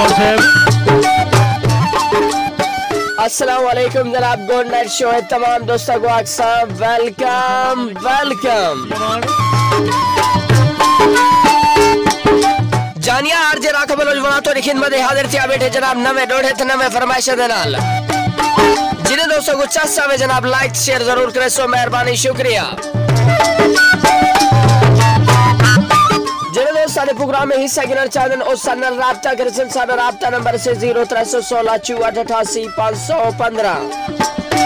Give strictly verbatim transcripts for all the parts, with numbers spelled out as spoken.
अस्सलाम वालेकुम जनाब, गुड नाइट शो है तमाम दोस्तों को अक्सर वेलकम वेलकम। जानिया आरजे राकबल उलवना तो खिदमत हाजिर थिया बैठे जनाब नवे डोढ़े थे नवे फरमाइश दे नाल जिन्हें दोस्तों को चस्सा में जनाब लाइक शेयर जरूर करे सो मेहरबानी शुक्रिया। जिन्हें दोस्त सारे प्रोग्राम में हिस्सा गिनना चाहते हैं उस सनल राब्ता कर सन सारा राब्ता नंबर से जीरो त्रै सौ सोलह चौवाठ अठासी पाँच सौ पंद्रह।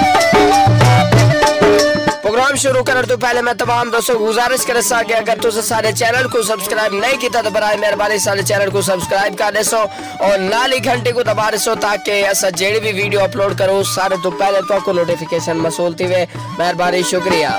प्रोग्राम शुरू करने तो पहले मैं तमाम दोस्तों को गुजारिश कर सा कि अगर तुझे सारे चैनल को सब्सक्राइब नहीं किया तो बराए मेहरबानी सारे चैनल को सब्सक्राइब कर देसो और नाली घंटे को दबा देसो ताकि ऐसा जेडी भी वीडियो अपलोड करो सारे तो पहले तो आपको नोटिफिकेशन मसूलती हुए मेहरबानी शुक्रिया।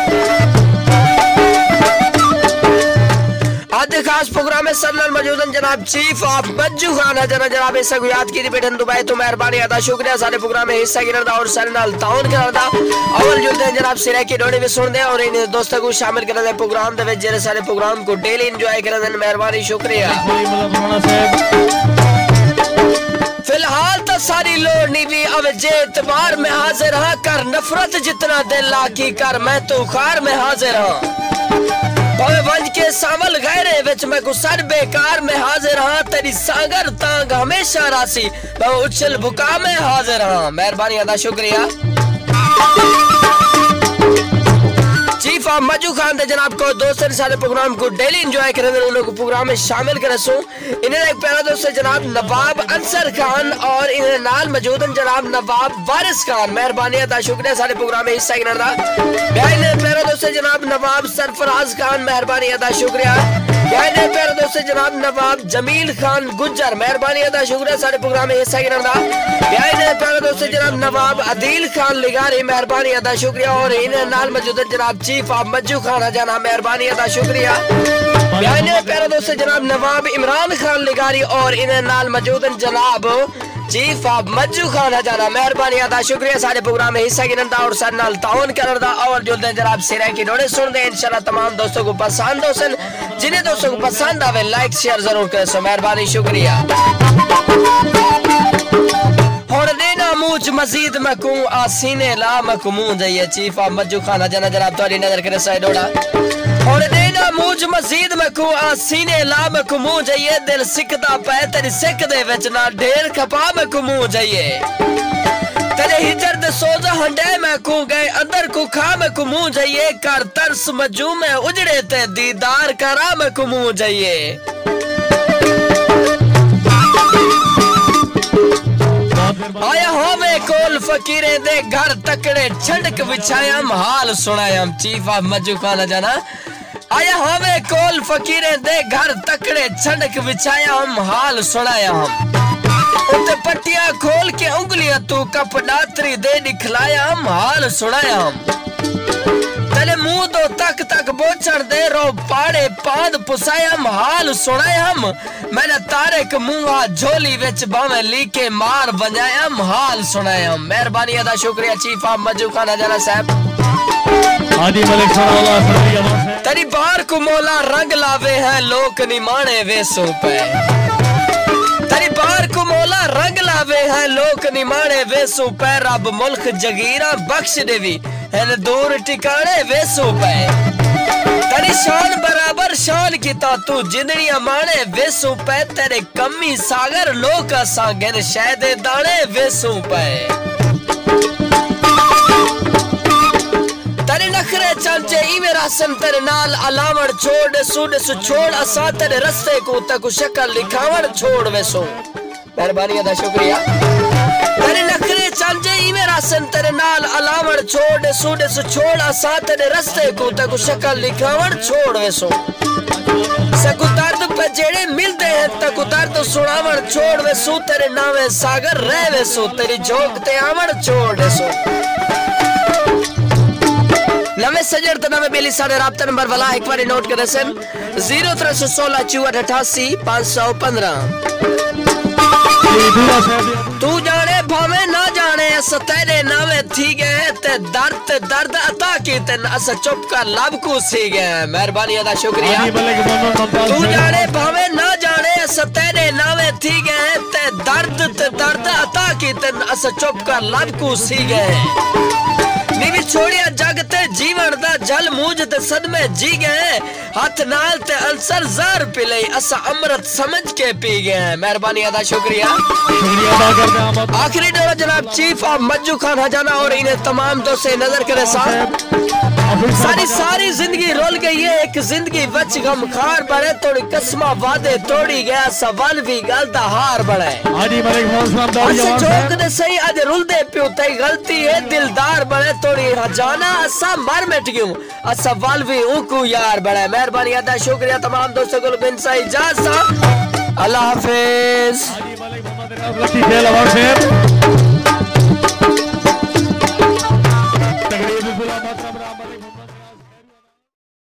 आज खास प्रोग्राम में सरनल मौजूदन जनाब चीफ ऑफ मज्जू खान है जना जनाब इस याद की बैठन दुबई तो मेहरबानी अदा शुक्रिया सारे प्रोग्राम में हिस्सा गिरदा और सरनल ताउन करदा अवल जुलते हैं जनाब सिरा की डोडी भी सुन दे और इन दोस्तों को शामिल कर दे प्रोग्राम दे जेरे सारे प्रोग्राम को डेली एंजॉय कर दे मेहरबानी शुक्रिया। फिलहाल तो सारी लोड़ नहीं भी अब जे एतबार में हाजिर हाँ कर नफरत जितना दिल लाकी कर मैं तो खार में हाजिर हाँ वंज के सावल गहरे विच मैं गुसर बेकार में हाजिर हाँ तेरी सागर तांग हमेशा रासी मैं उछल भुका में हाजिर हाँ मेहरबानी अदा शुक्रिया। चीफ ऑफ मज्जू खान दे जनाब को दोस्तों सारे प्रोग्राम को डेली एंजॉय करें उन लोग प्रोग्राम में शामिल कर सो इन्हें एक प्यारा दोस्त जनाब नवाब अंसर खान और इन्हें नाल मौजूदन जनाब नवाब वारिस खान मेहरबानी अदा शुक्रिया सारे प्रोग्राम में हिस्सा गिनना प्यारा दोस्त जनाब नवाब सरफराज खान मेहरबानी अदा शुक्रिया। प्यारा दोस्त जनाब नवाब जमील खान गुज्जर मेहरबानी अदा शुक्रिया सारे प्रोग्राम में हिस्सा गिनना प्यारा दोस्त जनाब नवाब अदील खान लिगारी मेहरबानी अदा शुक्रिया और इन्हें नाल मौजूदन जनाब चीफ ऑफ मज्जू खान जाना मेहरबानी अदा शुक्रिया। प्यारा दोस्त जनाब नवाब इमरान खान लिगारी और इन्हें नाल मौजूदन जनाब चीफ ऑफ मज्जू खान जाना मेहरबानी अदा शुक्रिया सारे प्रोग्राम में हिस्सा गिनदा और सर नाल ताउन करदा और जुलदे जनाब सिरा की डोडे सुन दे इंशाल्लाह तमाम दोस्तों को पसंद हो सन जिन्हें दोस्तों को पसंद आवे लाइक शेयर जरूर करे सो मेहरबानी शुक्रिया। हुण देना मूच मजीद मकू आसीने ला मकमू जाइए चीफ ऑफ मज्जू खान जाना जनाब तोड़ी नजर करे साइड डोडा हुण देना मूच मजीद मकू आसीने ला मकमू जाइए दिल सिकदा पै तेरी सिक दे विच ना ढेर खपा मकमू जाइए तेरे हिजर दे सोजा हंडे मैं कू गए अंदर को खा मैं कुमू जाइए कर तरस मजू में उजड़े ते दीदार करा मैं कुमू जाइए। आया हो मैं कोल फकीरे दे घर तकड़े छड़क बिछायम हाल सुनायम चीफ ऑफ मज्जू खान जाना आया हो मैं कोल फकीरे दे घर तकड़े छड़क बिछायम हाल सुनायम उते पट्टियां खोल के उंगलियां तू कप डातरी दे दिखलाया हम हाल सुनाया हम तेरे मुंह दो तक तक बोचड़ दे रो पाड़े पाद पुसाया हम हाल सुनाया हम मैंने तारेक मुंहा झोली विच बावे लीके मार बनाया हम हाल सुनाया हम मेहरबानी अदा शुक्रिया चीफ ऑफ मज्जू खान जाना साहब आदि मलिक सल्लल्लाहु तेरी बार को मौला रंग लावे हैं लोक निमाने वेसों पे तेरी बार को मौला रंग लावे हैं लोक निमाने वेसों पे रब मुल्क जगीरा बख्श देवी है दूर टिकाने वेसों पे तेरी शान बराबर शान किता तू जिंदड़ियां माने वेसों पे तेरे कमी सागर लोक सांगन शहदे दाने वेसों पे तेरे नखरे चांचे ई मेरा सन तेरे नाल अलावड़ छोड़ सुड सु छोड़ असा तेरे रस्ते को तक शक्ल लिखावड़ छोड़ वेसो मेहरबानी अदा शुक्रिया। तेरे नखरे चांचे ई मेरा सन तेरे नाल अलावड़ छोड़ सुड सु छोड़ असा तेरे रस्ते को तक शक्ल लिखावड़ छोड़ वेसो सकुतार पे जेड़े मिलते हैं तकुतार तो सुनावड़ छोड़ वेसो तेरे नावे सागर रह वेसो तेरी जोग ते आवड़ छोड़ वेसो नवे सजर तो नवे बेली साढ़े राब्ता नंबर वाला एक बार नोट कर सन जीरो त्रै सौ सोलह चौवाठ अठासी पाँच सौ पंद्रह। तू जाने भावे ना जाने अस तेरे नावे थी गए ते दर्द दर्द अता की ते अस चुप कर लब को सी गए। मेहरबानी अदा शुक्रिया। तू जाने भावे ना जाने अस तेरे नावे थी गए ते दर्द ते दर्द अता की ते अस चुप कर लब को सी गए। नी छोड़िया जग ते जीवन दा जल मूझ ते सदमे जी गए हाथ नाल ते अल्सर जार पिले असा अमृत समझ के पी गए। मेहरबानी अदा शुक्रिया। आखिरी डोला जनाब चीफ ऑफ मज्जू खान हजाना और इन्हें तमाम दोस्त नजर करे साहब। सारी सारी जिंदगी रोल गई है एक जिंदगी बच गम खार बड़े थोड़ी कसमा वादे तोड़ी गया सवाल भी गल दा हार बड़े जोक दे सही अज रुलदे पियो तई गलती है दिलदार बड़े थोड़ी हजाना असा मर मिट गयो असा वाल भी ऊकू यार बड़े। मेहरबानी अदा शुक्रिया तमाम दोस्तों को बिन सा इजाजत। अल्लाह हाफिज।